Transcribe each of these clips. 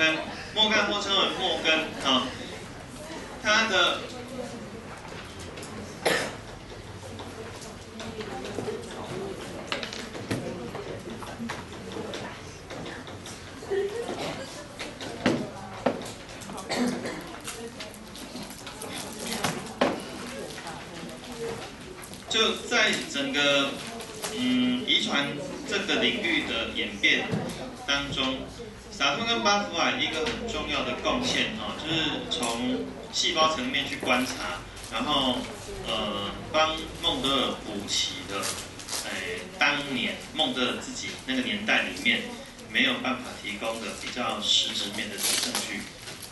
OK， 末干或称为末根啊，它的就在整个遗传这个领域的演变当中，萨托跟巴福尔一个很重要的贡献啊，就是从细胞层面去观察，然后帮孟德尔补齐了，当年孟德尔自己那个年代里面没有办法提供的比较实质面的证据。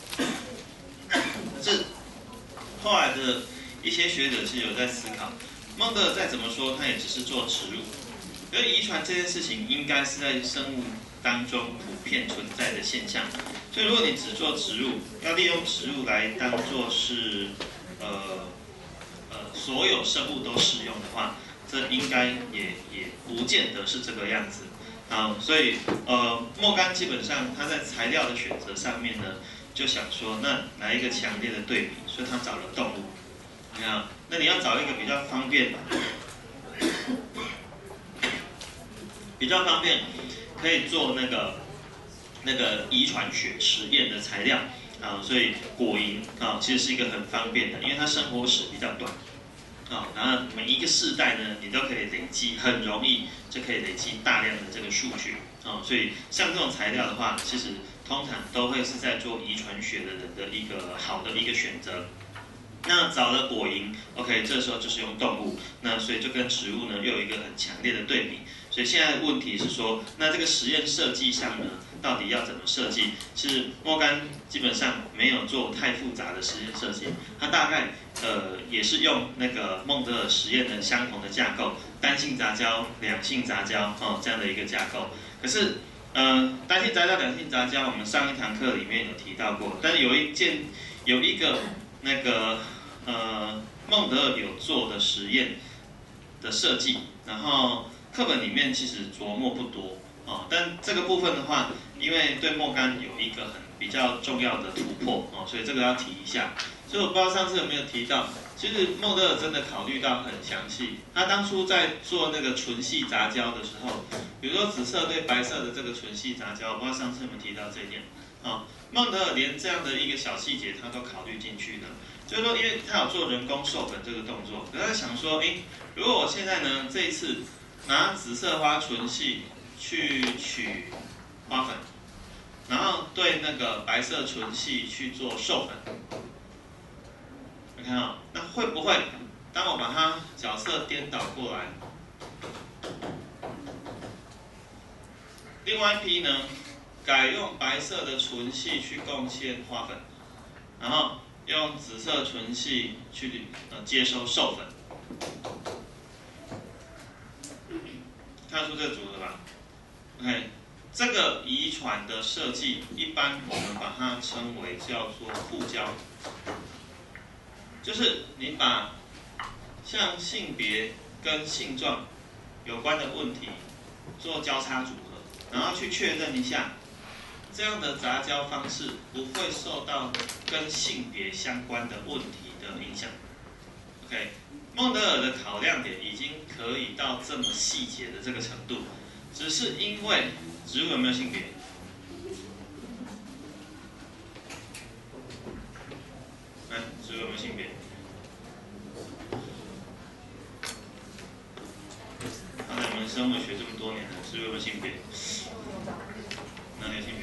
这后来的一些学者是有在思考。孟德尔再怎么说，他也只是做植入，而遗传这件事情应该是在生物当中普遍存在的现象。所以，如果你只做植入，要利用植入来当做是所有生物都适用的话，这应该也不见得是这个样子。好，所以莫干基本上他在材料的选择上面呢，就想说，那来一个强烈的对比，所以他找了动物。你看，那你要找一个比较方便可以做那个遗传学实验的材料啊，所以果蝇啊其实是一个很方便的，因为它生活史比较短啊，然后每一个世代呢，你都可以累积，很容易就可以累积大量的这个数据啊，所以像这种材料的话，其实通常都会是在做遗传学的人的一个好的一个选择。那找了果蝇 ，OK， 这时候就是用动物，那所以就跟植物呢又有一个很强烈的对比。所以现在的问题是说，那这个实验设计上呢，到底要怎么设计？是莫干基本上没有做太复杂的实验设计，他大概也是用那个孟德尔实验的相同的架构，单性杂交、两性杂交这样的一个架构。可是单性杂交、两性杂交，我们上一堂课里面有提到过，但是有一个那个孟德尔有做的实验的设计，然后课本里面其实琢磨不多哦，但这个部分的话，因为对莫干有一个很比较重要的突破哦，所以这个要提一下。所以我不知道上次有没有提到，其实孟德尔真的考虑到很详细。他当初在做那个纯系杂交的时候，比如说紫色对白色的这个纯系杂交，我不知道上次有没有提到这一点。啊，孟德尔连这样的一个小细节他都考虑进去的，就是说，因为他有做人工授粉这个动作，可是他想说，如果我现在呢这一次拿紫色花纯系去取花粉，然后对那个白色纯系去做授粉，你看啊，那会不会当我把它角色颠倒过来，另外一批呢？改用白色的纯系去贡献花粉，然后用紫色纯系去接收授粉，看出这组合吧 ？OK， 这个遗传的设计，一般我们把它称为叫做互交，就是你把像性别跟性状有关的问题做交叉组合，然后去确认一下。这样的杂交方式不会受到跟性别相关的问题的影响。OK， 孟德尔的考量点已经可以到这么细节的这个程度，只是因为植物有没有性别？植物有没有性别？刚才我们生物学这么多年了，植物有没有性别？哪里有性别？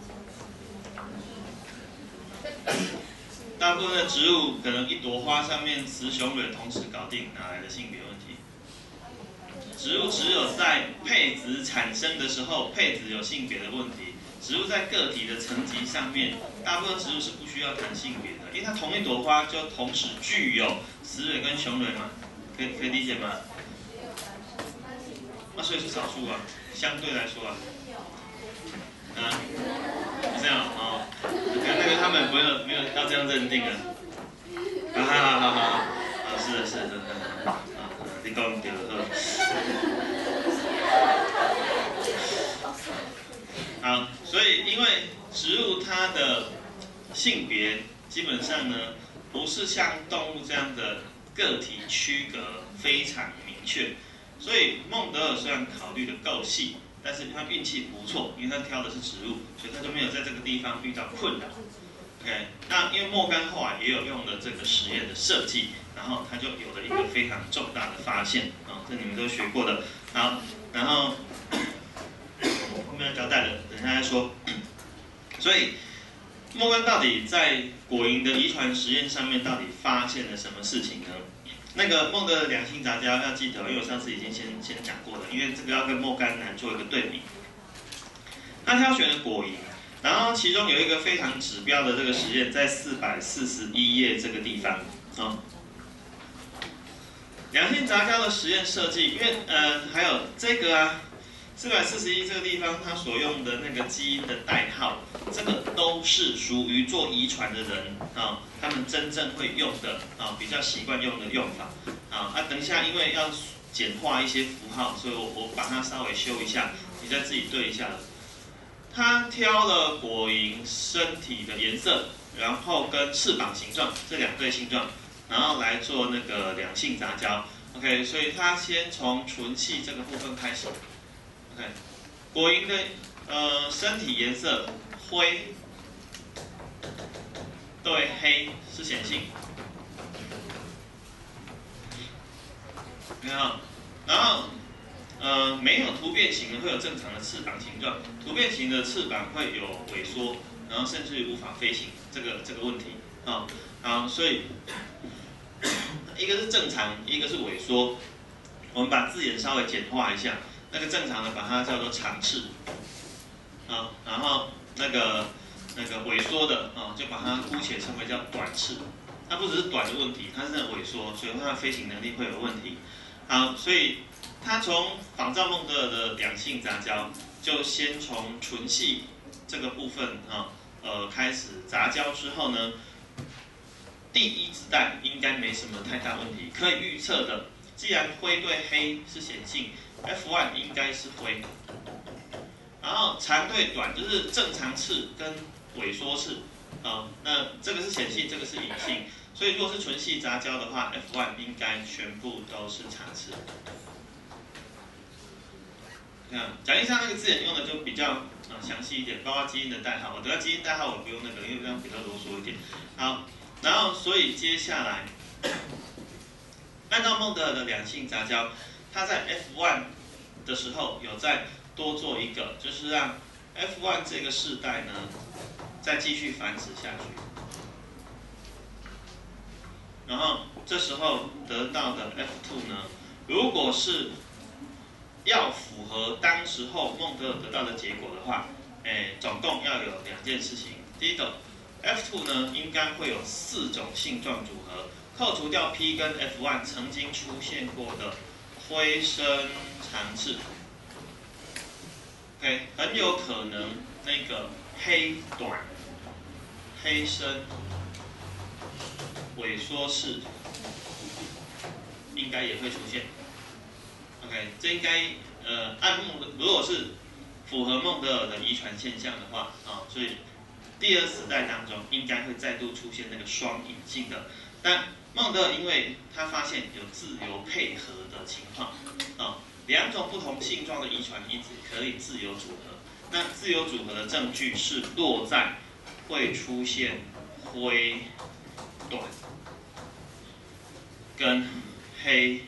大部分的植物可能一朵花上面雌雄蕊同时搞定，哪来的性别问题？植物只有在配子产生的时候，配子有性别的问题。植物在个体的层级上面，大部分植物是不需要谈性别的，因为它同一朵花就同时具有雌蕊跟雄蕊嘛，可以理解吗？所以是少数啊，相对来说啊。这样哦，那个他们没有要这样认定啊。好，是你讲对了。好，所以因为植物它基本上呢，不是像动物这样的个体区隔非常明确。所以孟德尔虽然考虑的够细，但是他运气不错，因为他挑的是植物，所以他就没有在这个地方遇到困扰。OK， 那因为莫干后来也有用了这个实验的设计，然后他就有了一个非常重大的发现啊，这你们都学过的。好，然后后面要交代的，等一下再说。所以莫干到底在果蝇的遗传实验上面到底发现了什么事情呢？那个孟德尔的两性杂交要记得，因为我上次已经先讲过了，因为这个要跟莫干男做一个对比。他挑选了果蝇。然后其中有一个非常指标的这个实验，在441页这个地方啊。两性杂交的实验设计，因为还有这个啊，441这个地方它所用的那个基因的代号，这个都是属于做遗传的人啊，他们真正会用的啊，比较习惯用的用法啊。等一下因为要简化一些符号，所以我把它稍微修一下，你再自己对一下。他挑了果蝇身体的颜色，然后跟翅膀形状这两对性状，然后来做那个两性杂交。OK， 所以他先从纯系这个部分开始。OK， 果蝇的身体颜色灰对黑是显性，你看，然后。没有突变型的会有正常的翅膀形状，突变型的翅膀会有萎缩，然后甚至于无法飞行，这个问题啊，所以一个是正常，一个是萎缩。我们把字眼稍微简化一下，那个正常的把它叫做长翅，啊，然后那个萎缩的啊，就把它姑且称为叫短翅。它不只是短的问题，它是那萎缩，所以它的飞行能力会有问题。好，所以。他从仿照孟德尔的两性杂交，就先从纯系这个部分开始杂交之后呢，第一子代应该没什么太大问题，可以预测的。既然灰对黑是显性 ，F1 应该是灰，然后长对短就是正常翅跟萎缩翅那这个是显性，这个是隐性，所以如果是纯系杂交的话 ，F1 应该全部都是长翅。讲义上那个字眼用的就比较详细一点，包括基因的代号。我等下基因代号我不用那个，因为这样比较啰嗦一点。好，然后所以接下来，按照孟德尔的两性杂交，他在 F1 的时候有再多做一个，就是让 F1 这个世代呢再继续繁殖下去。然后这时候得到的 F2 呢，如果是要符合当时候孟德尔得到的结果的话，总共要有两件事情。第一个 ，F2 呢应该会有4种性状组合，扣除掉 P 跟 F1 曾经出现过的灰深长翅 ，OK， 很有可能那个黑短、黑深、萎缩翅应该也会出现。OK， 这应该按如果是符合孟德尔的遗传现象的话所以第2子代当中应该会再度出现那个双隐性的。但孟德尔因为他发现有自由配合的情况2种不同性状的遗传因子可以自由组合。那自由组合的证据是落在会出现灰短跟黑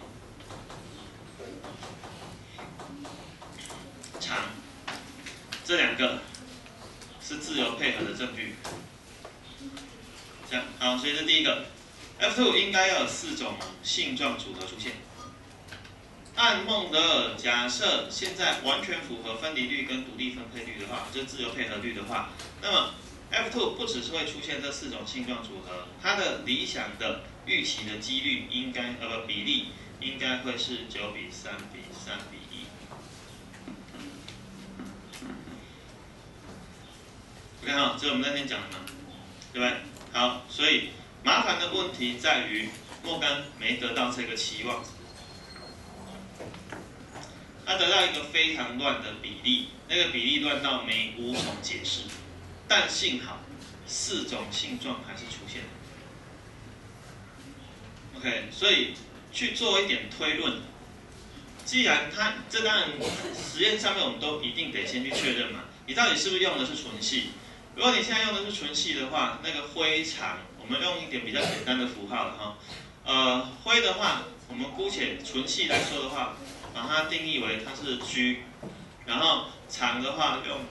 长这2个是自由配合的证据。这样好，所以这第一个 ，F2 应该要有4种性状组合出现。按孟德尔假设现在完全符合分离律跟独立分配律的话，就自由配合律的话，那么 F2 不只是会出现这4种性状组合，它的理想的预期的几率应该比例应该会是9:3:3:1。OK 哈，这是我们那天讲的嘛，对不对？好，所以麻烦的问题在于莫干没得到这个期望，他得到一个非常乱的比例，那个比例乱到没无从解释。但幸好 4种性状还是出现了。OK， 所以去做一点推论。既然这当然实验上面我们都一定得先去确认嘛，你到底是不是用的是纯系？如果你现在用的是纯系的话，那个灰长，我们用一点比较简单的符号了哈。灰的话，我们姑且纯系来说的话，把它定义为它是 G， 然后长的话用，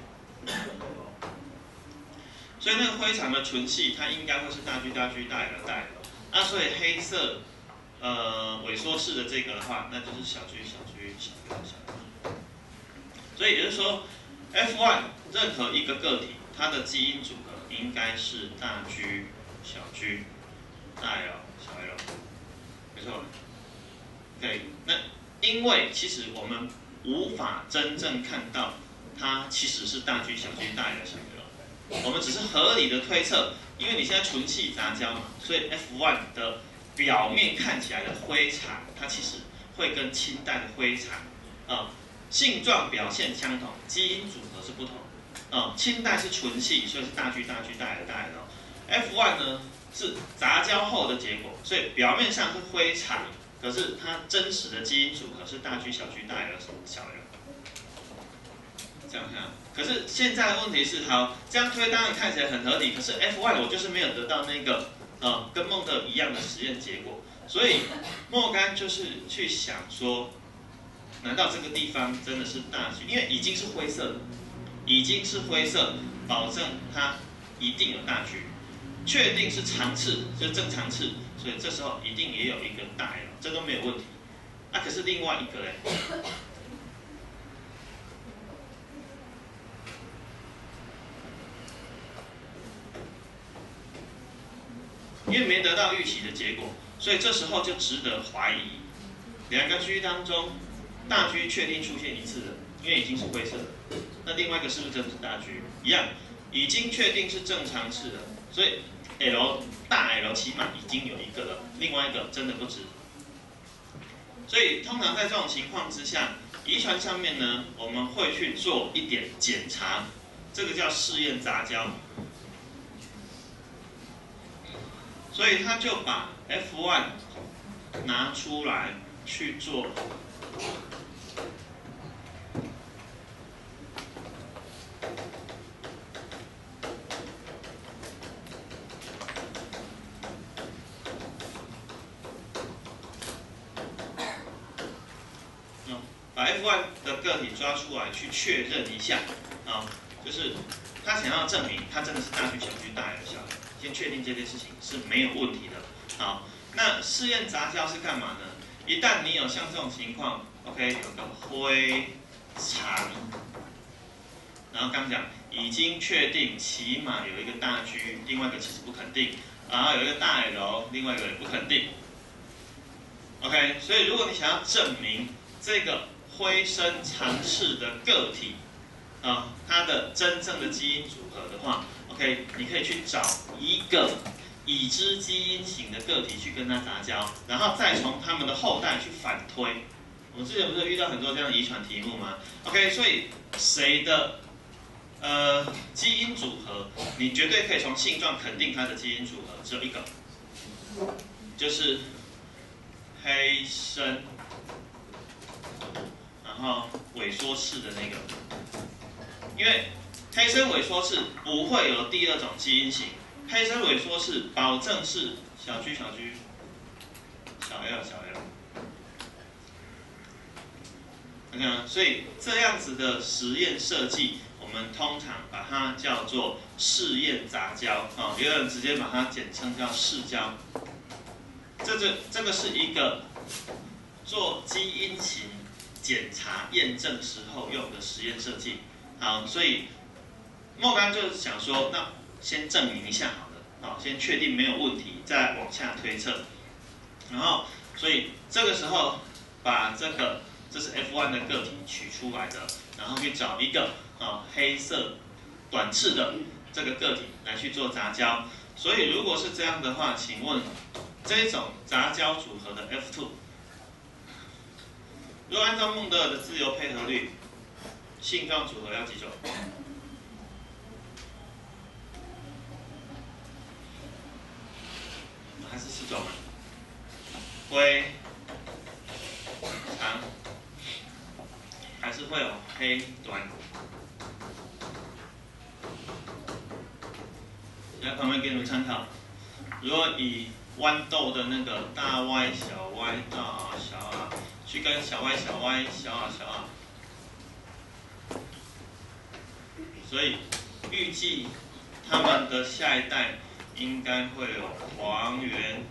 所以那个灰长的纯系它应该会是大 G 大 G 大 L 大 L。那所以黑色萎缩式的这个的话，那就是小 G 小 G 小 L 小 L。所以也就是说 ，F1 任何一个个体，它的基因组合应该是大 G 小 G 大 L 小 L， 没错。对，那因为其实我们无法真正看到它其实是大 G 小 G 大 L 小 L， 我们只是合理的推测，因为你现在纯系杂交嘛，所以 F1 的表面看起来的灰长，它其实会跟清代的灰长性状表现相同，基因组合是不同。清代是纯系，所以是大 G 大 G 大 L 大 L。F1 呢是杂交后的结果，所以表面上是灰长，可是它真实的基因组合是大 G 小 G 大 L 小 L。这样看，可是现在的问题是，好，这样推当然看起来很合理，可是 F1 我就是没有得到那个跟孟德尔一样的实验结果，所以莫干就是去想说，难道这个地方真的是大 G？ 因为已经是灰色的，已经是灰色，保证它一定有大 G， 确定是长次，就是正常次，所以这时候一定也有一个大 L， 这都没有问题。可是另外一个嘞？因为没得到预期的结果，所以这时候就值得怀疑。2个 G 当中，大 G 确定出现一次的，因为已经是灰色的。那另外一个是不是真的是大 G？ 一样，已经确定是正常次的，所以 L 大 L 起码已经有一个了，另外一个真的不知。所以通常在这种情况之下，遗传上面呢，我们会去做一点检查，这个叫试验杂交。所以他就把 F1 拿出来去做把 F1 的个体抓出来去确认一下就是他想要证明他真的是大 G 小 G 大 L 小 L。先确定这件事情是没有问题的。好，那试验杂交是干嘛呢？一旦你有像这种情况 ，OK， 有个灰长，然后刚讲已经确定起码有一个大 G， 另外一个其实不肯定，然后有一个大 L， 另外一个也不肯定。OK， 所以如果你想要证明这个灰深长翅的个体它的真正的基因组合的话。OK， 你可以去找一个已知基因型的个体去跟它杂交，然后再从他们的后代去反推。我们之前不是遇到很多这样的遗传题目吗 ？OK， 所以谁的基因组合，你绝对可以从性状肯定它的基因组合，只有一个，就是黑深，然后萎缩式的那个，因为。黑深萎缩式不会有第2种基因型，黑深萎缩式保证是小 G 小 G 小 L 小 L。OK， 所以这样子的实验设计，我们通常把它叫做试验杂交也有人直接把它简称叫试交。这个是一个做基因型检查验证时候用的实验设计。好，所以。莫干就是想说，那先证明一下好了，先确定没有问题，再往下推测。然后，所以这个时候把这是 F1 的个体取出来的，然后去找一个黑色短翅的这个个体来去做杂交。所以如果是这样的话，请问这种杂交组合的 F2， 如果按照孟德尔的自由配合律，性状组合要几种？ 是会有黑端。在旁边给你们参考。如果以豌豆的那个大 Y 小 Y 大小 R 去跟小 y 小 y 小 r 小 r， 所以预计他们的下一代应该会有黄圆、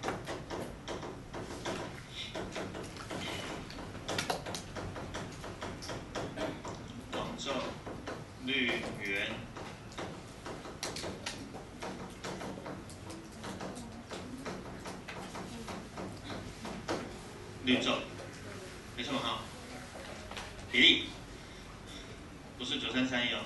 黄皱、绿圆、绿皱，没错哈。比例不是9331哦。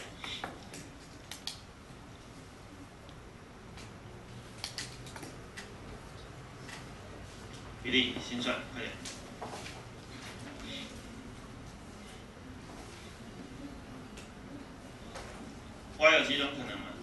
比例心算，快点。Y 有几种可能吗？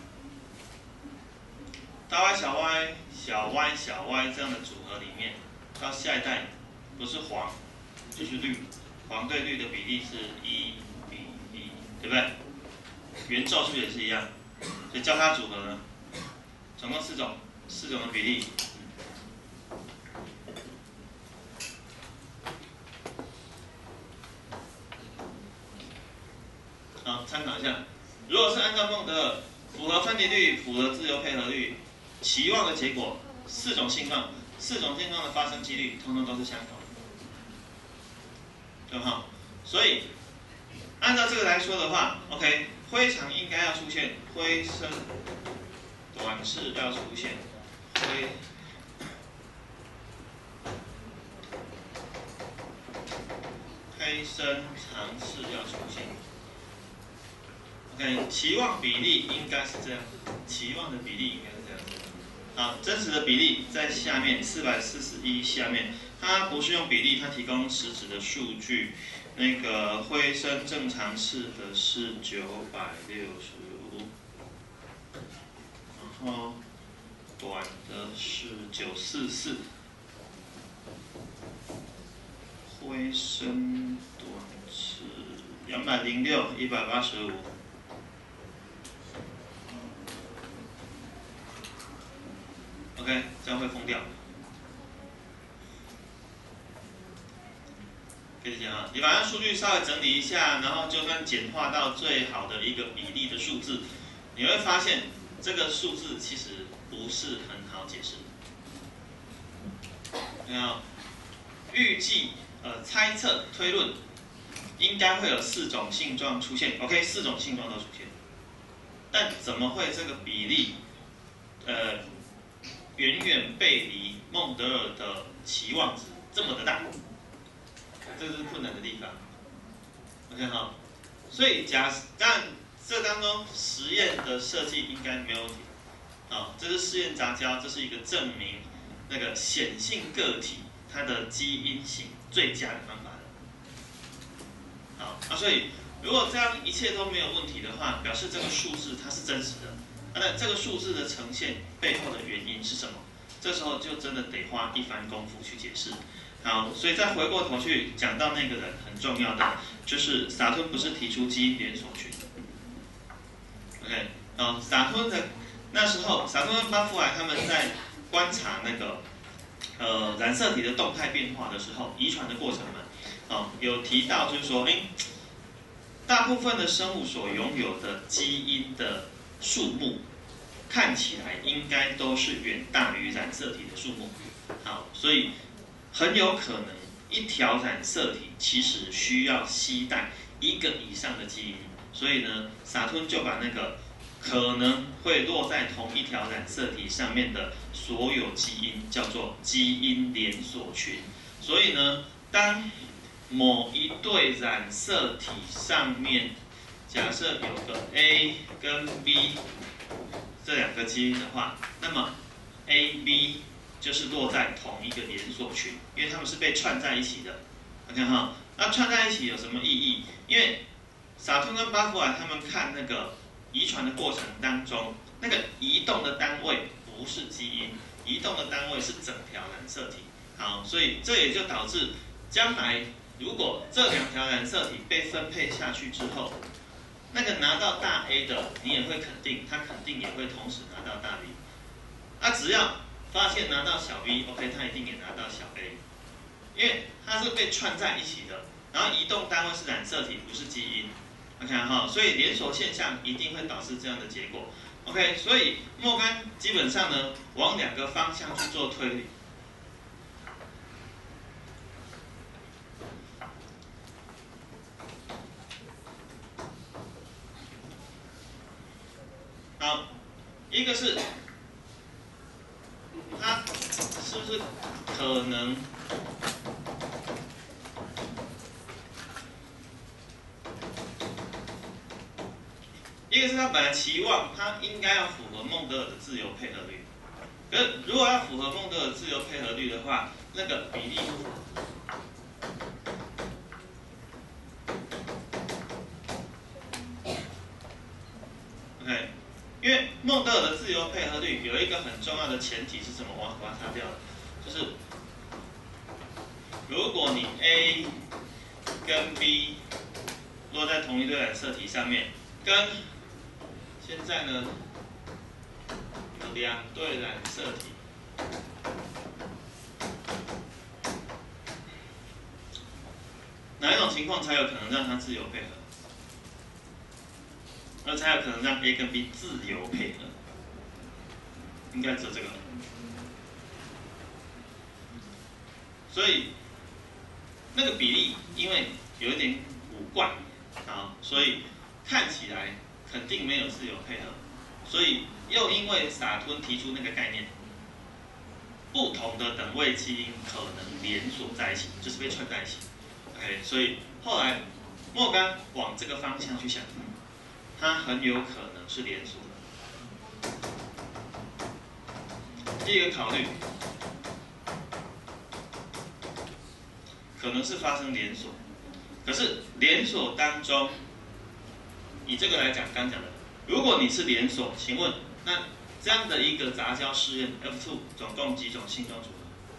大 Y 小 Y 小 y 小 y 这样的组合里面，到下一代不是黄就是绿，黄对绿的比例是1比1，对不对？圆皱是不是也是一样？所以交叉组合呢，总共4种的比例。好，参考一下。如果是按照孟德尔符合分离律、符合自由配合律，期望的结果4种性状的发生几率，通通都是相同的，对吧？所以按照这个来说的话 ，OK， 灰长应该要出现，灰深短式要出现，黑深长式要出现。OK， 期望比例应该是这样子，期望的比例应该是这样子。好，真实的比例在下面441下面，它不是用比例，它提供实质的数据。那个灰深正常式的是965，然后短的是944，灰深短是206、185。OK， 这样会封掉。可以讲啊，你把它数据稍微整理一下，然后就算简化到最好的一个比例的数字，你会发现这个数字其实不是很好解释。那预计猜测推论应该会有4种性状出现 ，OK， 4种性状都出现，但怎么会这个比例远远背离孟德尔的期望值这么的大？这是困难的地方。OK 哈，所以但这当中实验的设计应该没有问题。好，这是试验杂交，这是一个证明那个显性个体它的基因型最佳的方法。好，所以如果这样一切都没有问题的话，表示这个数字它是真实的。那这个数字的呈现背后的原因是什么？这时候就真的得花一番功夫去解释。好，所以再回过头去讲到那个人很重要的，就是萨吞不是提出基因连锁群 ？OK， 萨吞的那时候，萨吞跟巴夫莱他们在观察那个染色体的动态变化的时候，遗传的过程嘛，有提到就是说，大部分的生物所拥有的基因的数目，看起来应该都是远大于染色体的数目。好，所以很有可能一条染色体其实需要携带1个以上的基因，所以呢，萨吞就把那个可能会落在同一条染色体上面的所有基因叫做基因连锁群。所以呢，当某一对染色体上面，假设有个 A 跟 B 这2个基因的话，那么 AB 就是落在同一个连锁群，因为它们是被串在一起的。OK 哈，那串在一起有什么意义？因为萨吞跟巴夫莱他们看那个遗传的过程当中，那个移动的单位不是基因，移动的单位是整条染色体。好，所以这也就导致将来如果这2条染色体被分配下去之后，那个拿到大 A 的，你也会肯定，他肯定也会同时拿到大 B。只要发现拿到小 B，OK， 他一定也拿到小 A， 因为它是被串在一起的，然后移动单位是染色体，不是基因。OK 哈，所以连锁现象一定会导致这样的结果。OK， 所以莫干基本上呢，往2个方向去做推理。好，一个是它是不是可能一个是他本来期望他应该要符合孟德尔的自由配合律，可是如果要符合孟德尔自由配合律的话，那个比例不符合。OK， 因为孟德尔的自由配合律有一个很重要的前提是什么？我要把它擦掉了，就是如果你 A 跟 B 落在同一对染色体上面，跟现在呢有2对染色体，哪一种情况才有可能让它自由配合？那才有可能让 A 跟 B 自由配合，应该只有这个。所以那个比例因为有一点古怪所以看起来肯定没有自由配合，所以又因为萨吞提出那个概念，不同的等位基因可能连锁在一起，就是被串在一起。OK， 所以后来莫干往这个方向去想。它很有可能是连锁的。第一个考虑，可能是发生连锁，可是连锁当中，以这个来讲，刚讲的，如果你是连锁，请问那这样的一个杂交试验 F2 总共几种性状组合？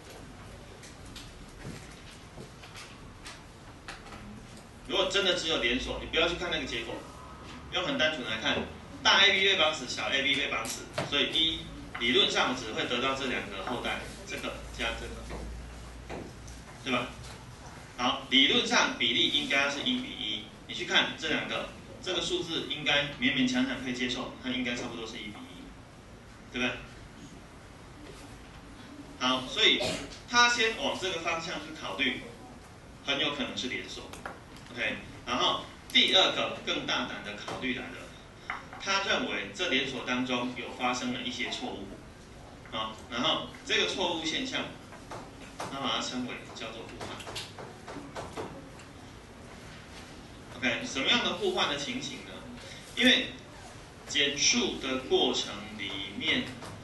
如果真的只有连锁，你不要去看那个结果。用很单纯来看，大 AB 被绑死，小 AB 被绑死，所以理论上只会得到这2个后代，这个加这个，对吧？好，理论上比例应该是1比1，你去看这2个，这个数字应该勉勉强强可以接受，它应该差不多是1比1，对不对？好，所以他先往这个方向去考虑，很有可能是连锁 ，OK， 然后。第2个更大胆的考虑来了，他认为这连锁当中有发生了一些错误，然后这个错误现象，他把它称为叫做互换。OK， 什么样的互换的情形呢？因为减数的过程里面。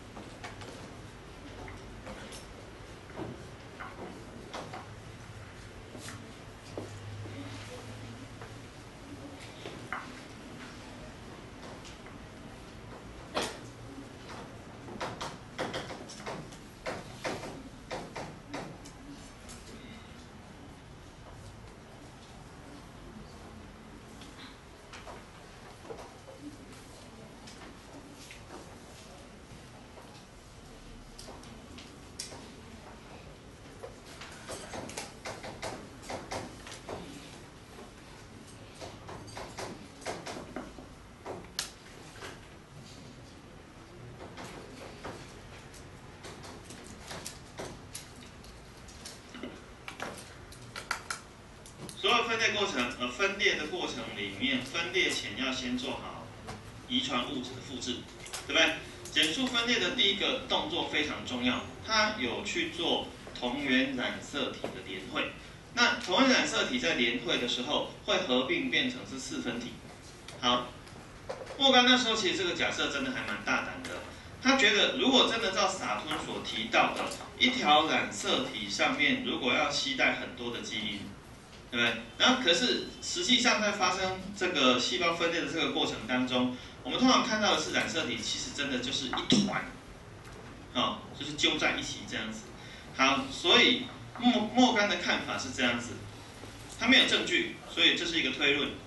所有分裂的过程里面，分裂前要先做好遗传物质的复制，对不对？减数分裂的第一个动作非常重要，它有去做同源染色体的联会。那同源染色体在联会的时候，会合并变成是4分体。好，莫干那时候其实这个假设真的还蛮大胆的，他觉得如果真的照萨吞所提到的，一条染色体上面如果要携带很多的基因。对不对？然后可是实际上在发生这个细胞分裂的这个过程当中，我们通常看到的是染色体其实真的就是一团，就是揪在一起这样子。好，所以莫干的看法是这样子， 它没有证据，所以这是一个推论。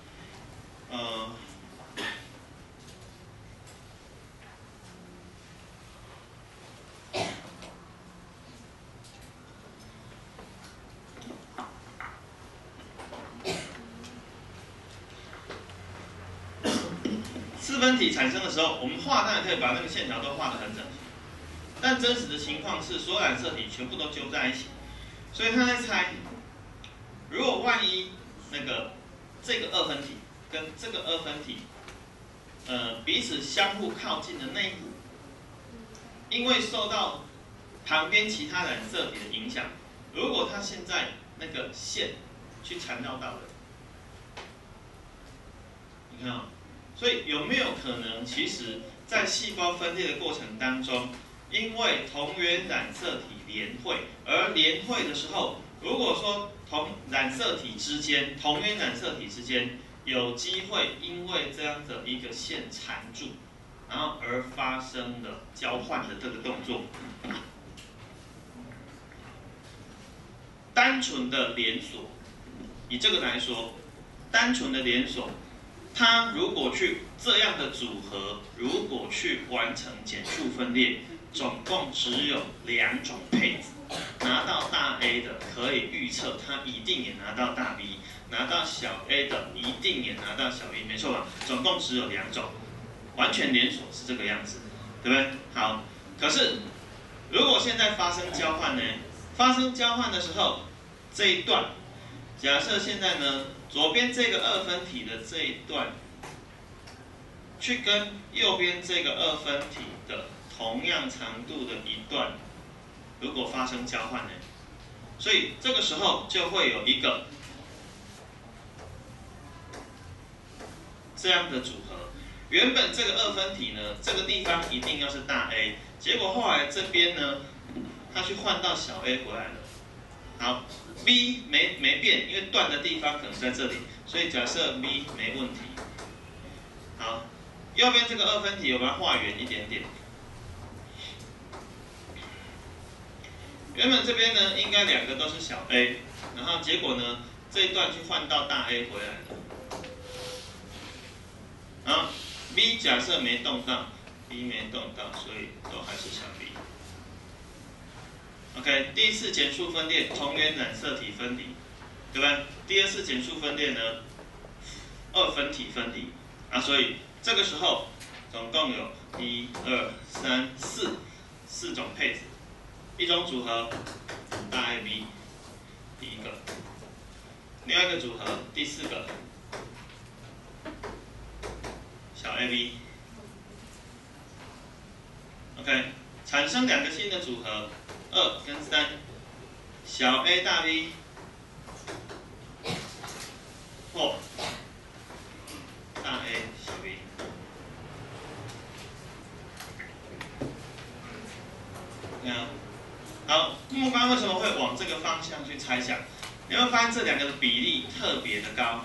四分体产生的时候，我们画当然可以把那个线条都画得很整齐，但真实的情况是，所有染色体全部都揪在一起，所以他在猜，如果万一这个二分体跟这个二分体，彼此相互靠近的那一股，因为受到旁边其他染色体的影响，如果它现在那个线去缠绕到了，你看啊、所以有没有可能，其实在细胞分裂的过程当中，因为同源染色体联会，而联会的时候，如果说同源染色体之间有机会因为这样的一个线缠住，然后而发生了交换的这个动作。单纯的连锁，以这个来说，单纯的连锁，它如果去这样的组合，如果去完成减数分裂，总共只有2种配置。拿到大 A 的可以预测它一定也拿到大 B， 拿到小 A 的一定也拿到小 B， 没错吧？总共只有2种，完全连锁是这个样子，对不对？好，可是如果现在发生交换呢？发生交换的时候，这一段，假设现在呢，左边这个二分体的这一段，去跟右边这个二分体的同样长度的一段，如果发生交换呢，所以这个时候就会有一个这样的组合。原本这个二分体呢，这个地方一定要是大 A， 结果后来这边呢，它去换到小 A 回来了。好 ，B 没变，因为断的地方可能在这里，所以假设 B 没问题。好，右边这个二分体我把它画圆一点点。原本这边呢，应该2个都是小 A， 然后结果呢，这一段去换到大 A 回来了。然后 B 假设没动到 ，B 没动到，所以都还是小 B。OK， 第一次减数分裂，同源染色体分离，对吧？第二次减数分裂呢，二分体分离啊，所以这个时候总共有1、2、3、4种配置，一种组合大 AB， 第一个，另外一个组合第4个小 AB。OK， 产生2个新的组合。2跟3，小 A 大 B， 或大 A 小 B。好，木瓜为什么会往这个方向去猜想？你会发现这2个的比例特别的高。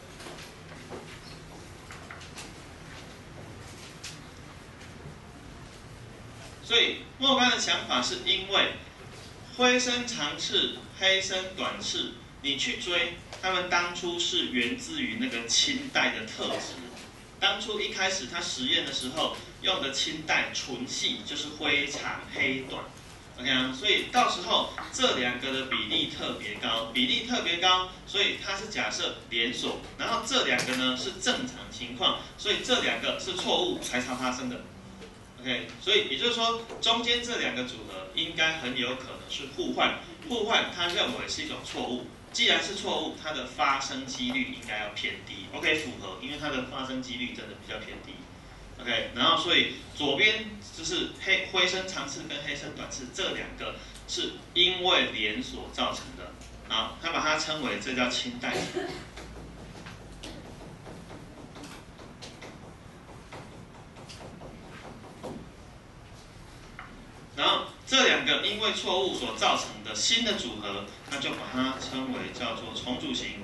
所以莫干的想法是因为灰身长翅、黑身短翅，你去追，他们当初是源自于那个清代的特质。当初一开始他实验的时候用的清代纯系就是灰长黑短 ，OK 啊，所以到时候这2个的比例特别高，所以它是假设连锁，然后这2个呢是正常情况，所以这2个是错误才发生的。OK， 所以也就是说，中间这2个组合应该很有可能是互换，他认为是一种错误。既然是错误，它的发生几率应该要偏低。OK， 符合，因为它的发生几率真的比较偏低。OK， 然后所以左边就是灰身长翅跟黑身短翅这2个是因为连锁造成的。好，他把它称为这叫清代。然后这2个因为错误所造成的新的组合，那就把它称为叫做重组型。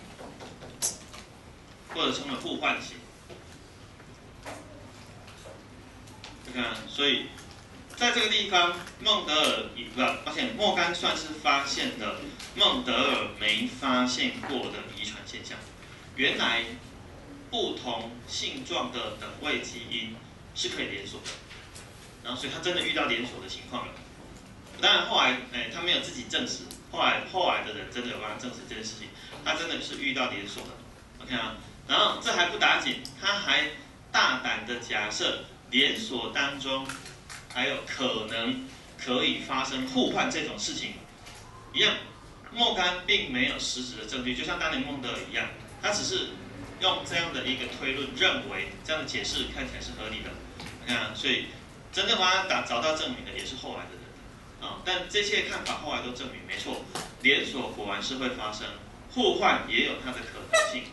或者称为互换型。 你看，所以在这个地方，莫干算是发现了孟德尔没发现过的遗传现象。原来不同性状的等位基因是可以连锁的，然后所以他真的遇到连锁的情况了。当然后来，他没有自己证实，后来的人真的有帮他证实这件事情，他真的是遇到连锁的 ，OK 啊。然后这还不打紧，他还大胆的假设连锁当中还有可能可以发生互换这种事情，一样，莫干并没有实质的证据，就像当年孟德尔一样，他只是用这样的一个推论，认为这样的解释看起来是合理的，你看，所以真正帮他找到证明的也是后来的人。但这些看法后来都证明没错，连锁果然是会发生，互换也有它的可能性。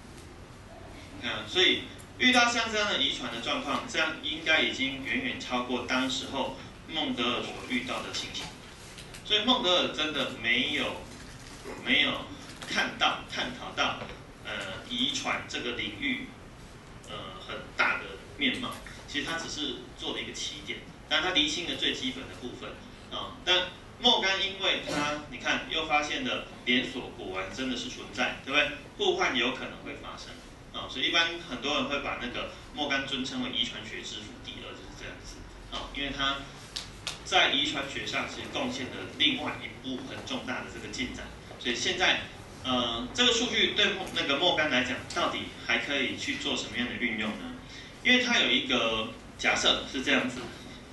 所以遇到像这样的遗传的状况，这样应该已经远远超过当时候孟德尔所遇到的情形。所以孟德尔真的没有探讨到遗传这个领域很大的面貌。其实他只是做了一个起点，但他厘清了最基本的部分。但莫干因为他你看又发现了连锁果然真的是存在，对不对？互换有可能会发生所以一般很多人会把那个莫干尊称为遗传学之父第二，就是这样子因为他在遗传学上其实贡献了另外一步很重大的这个进展。所以现在这个数据对那个莫干来讲，到底还可以去做什么样的运用呢？因为他有一个假设是这样子。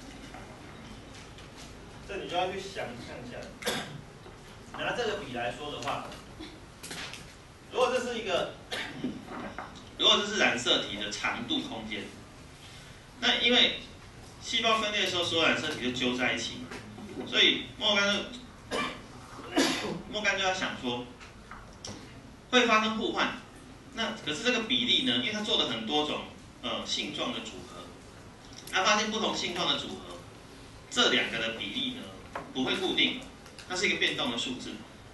这你就要去想象一下，拿这个比来说的话，如果这是染色体的长度空间，那因为细胞分裂的时候，所有染色体就揪在一起嘛，所以莫干就要想说，会发生互换，那可是这个比例呢，因为他做了很多种性状的组合，他发现不同性状的组合。这两个的比例呢不会固定，它是一个变动的数字，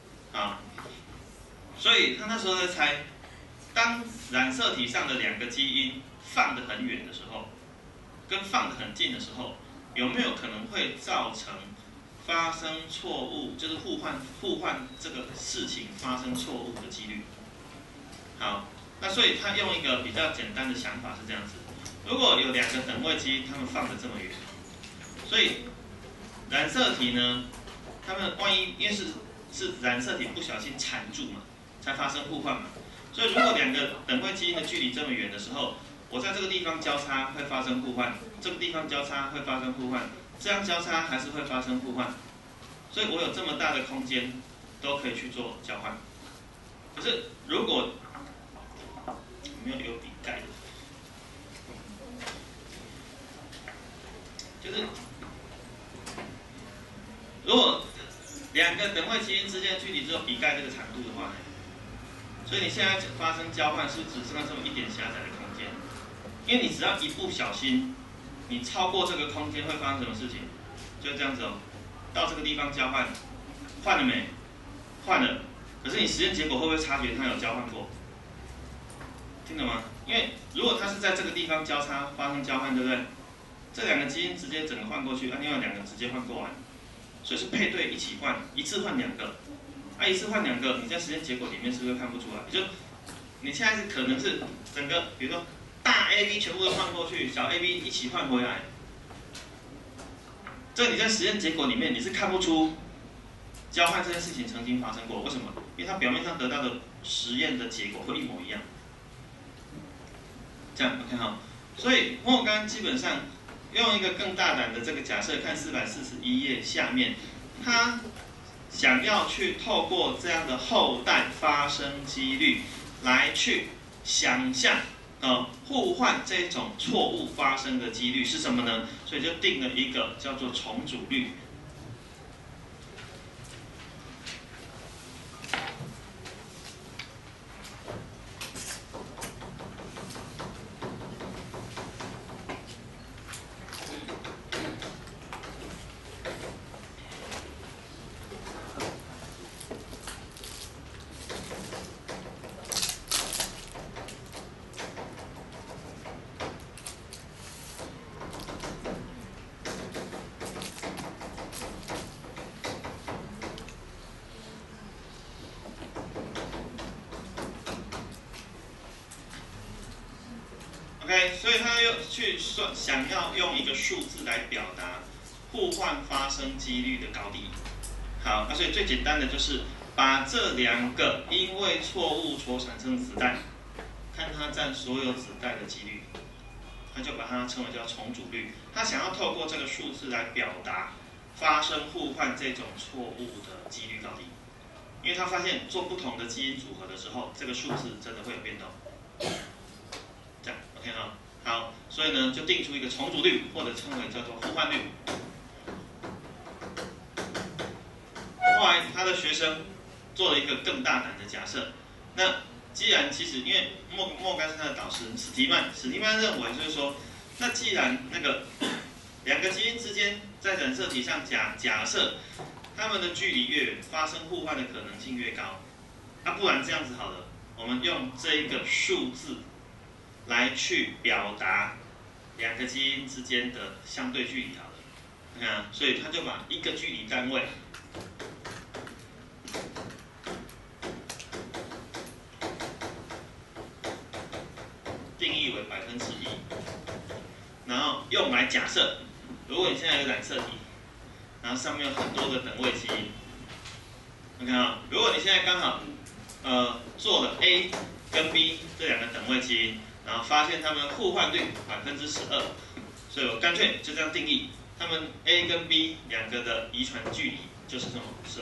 所以他那时候在猜，当染色体上的两个基因放得很远的时候，跟放得很近的时候，有没有可能会造成发生错误，就是互换这个事情发生错误的几率？好，那所以他用一个比较简单的想法是这样子：如果有两个等位基因，它们放得这么远。所以染色体呢，它们万一因为是染色体不小心缠住嘛，才发生互换嘛。所以如果两个等位基因的距离这么远的时候，我在这个地方交叉会发生互换，这个地方交叉会发生互换，这样交叉还是会发生互换。所以我有这么大的空间都可以去做交换。可是如果没有笔盖的，就是如果两个等位基因之间的距离只有笔盖这个长度的话，所以你现在发生交换是不是只剩下这么一点狭窄的空间？因为你只要一不小心，你超过这个空间会发生什么事情？就这样子到这个地方交换，换了没？换了。可是你实验结果会不会察觉它有交换过？听懂吗？因为如果它是在这个地方交叉发生交换，对不对？这两个基因直接整个换过去，另外两个直接换过来，所以是配对一起换，一次换两个，一次换两个，你在实验结果里面是不是看不出来？就你现在是可能是整个，比如说大 AB 全部都换过去，小 AB 一起换回来，这你在实验结果里面你是看不出交换这件事情曾经发生过，为什么？因为它表面上得到的实验的结果会一模一样。这样 OK 好，所以莫干基本上用一个更大胆的这个假设，看441页下面，他想要去透过这样的后代发生几率来去想象互换这种错误发生的几率是什么呢？所以就定了一个叫做重组率。 OK， 所以他又去算，想要用一个数字来表达互换发生几率的高低。好，那所以最简单的就是把这两个因为错误所产生的子代，看它占所有子代的几率，他就把它称为叫重组率。他想要透过这个数字来表达发生互换这种错误的几率高低，因为他发现做不同的基因组合的时候，这个数字真的会有变动。这样 OK 哈，好，所以呢就定出一个重组率，或者称为叫做互换率。后来他的学生做了一个更大胆的假设，那既然其实因为莫干是他的导师史提曼认为就是说，那既然那个两个基因之间在染色体上假设它们的距离越远，发生互换的可能性越高，那不然这样子好了，我们用这一个数字来去表达两个基因之间的相对距离好了，你看，所以他就把一个距离单位定义为1%，然后用来假设，如果你现在有个染色体，然后上面有很多的等位基因，你看啊，如果你现在刚好做了 A 跟 B 这两个等位基因，然后发现它们互换率12%，所以我干脆就这样定义，它们 A 跟 B 两个的遗传距离就是什么12。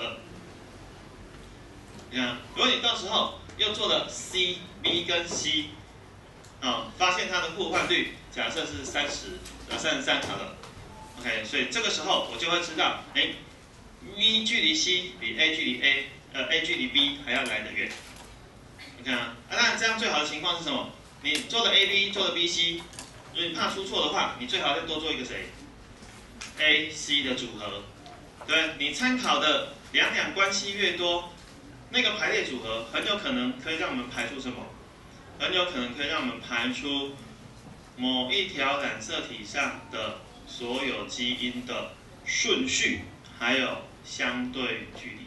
你看，如果你到时候又做了 C、B 跟 C， 发现它的互换率假设是33好了 ，OK， 所以这个时候我就会知道，B 距离 C 比 A 距离 A 距离 B 还要来得远。你看啊，当然这样最好的情况是什么？你做了 AB， 做了 BC， 如果你怕出错的话，你最好再多做一个谁 ？AC 的组合，对，你参考的两关系越多，那个排列组合很有可能可以让我们排出什么？很有可能可以让我们排出某一条染色体上的所有基因的顺序，还有相对距离。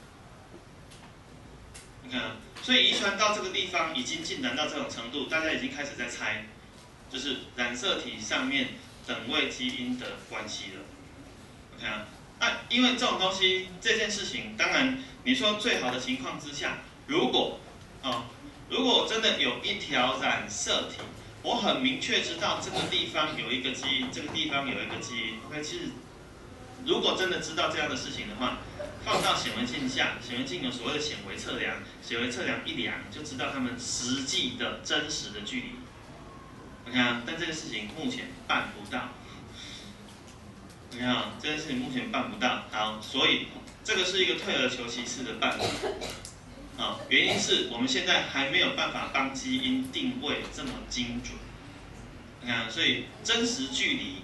你看啊，所以遗传到这个地方已经进展到这种程度，大家已经开始在猜，就是染色体上面等位基因的关系了。OK 啊，因为这种东西，这件事情，当然你说最好的情况之下，如果真的有一条染色体，我很明确知道这个地方有一个基因，这个地方有一个基因。OK， 其实如果真的知道这样的事情的话，放到显微镜下，显微镜有所谓的显微测量，显微测量一量就知道它们实际的真实的距离。OK 啊，但这个事情目前办不到。你看啊，这件事情目前办不到。好，所以这个是一个退而求其次的办法。原因是我们现在还没有办法帮基因定位这么精准。你看，所以真实距离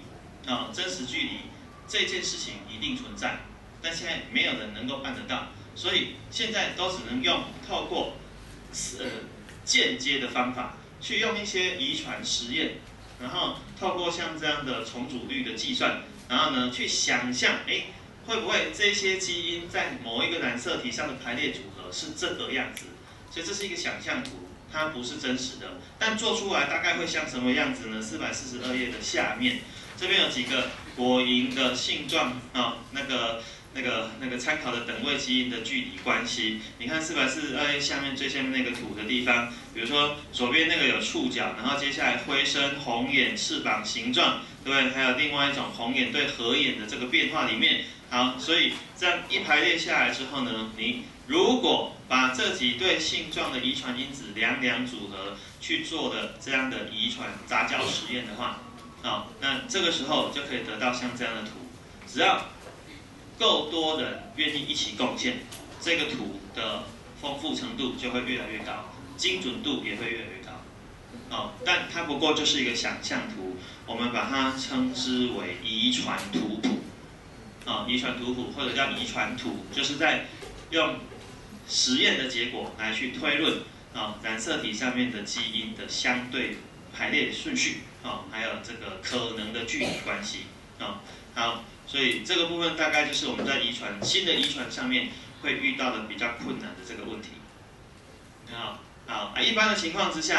这件事情一定存在，但现在没有人能够办得到，所以现在都只能用透过间接的方法，去用一些遗传实验，然后透过像这样的重组率的计算，然后呢去想象，会不会这些基因在某一个染色体上的排列组合是这个样子？所以这是一个想象图，它不是真实的，但做出来大概会像什么样子呢？442页的下面，这边有几个果蝇的性状那个参考的等位基因的距离关系。你看442页下面最下面那个图的地方，比如说左边那个有触角，然后接下来灰身、红眼、翅膀形状，对不对？还有另外一种红眼对合眼的这个变化里面。好，所以这样一排列下来之后呢，你如果把这几对性状的遗传因子两组合去做的这样的遗传杂交实验的话，那这个时候就可以得到像这样的图。只要够多人愿意一起贡献，这个图的丰富程度就会越来越高，精准度也会越来越高。但它不过就是一个想象图，我们把它称之为遗传图谱。遗传图谱或者叫遗传图，就是在用实验的结果来去推论染色体上面的基因的相对排列顺序还有这个可能的距离关系好，所以这个部分大概就是我们在新的遗传上面会遇到的比较困难的这个问题。一般的情况之下，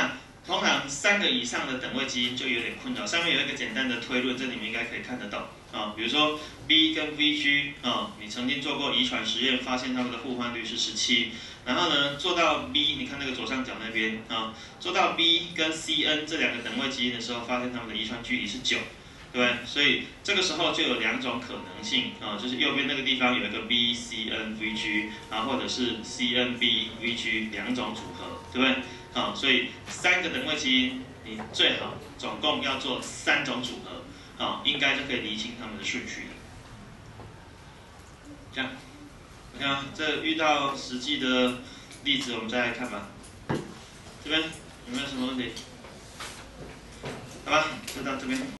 通常3个以上的等位基因就有点困扰。上面有一个简单的推论，这里面应该可以看得到啊。比如说 B 跟 VG 啊，你曾经做过遗传实验，发现它们的互换率是17。然后呢，做到 B， 你看那个左上角那边啊，做到 B 跟 CN 这2个等位基因的时候，发现它们的遗传距离是9。对不对？所以这个时候就有2种可能性啊，就是右边那个地方有一个 BCNVG， 啊，或者是 CNBVG 2种组合，对不对？啊，所以3个等位基因，你最好总共要做3种组合，啊，应该就可以厘清它们的顺序了。这样，你看啊，这遇到实际的例子，我们再来看吧。这边有没有什么问题？好吧，就到这边。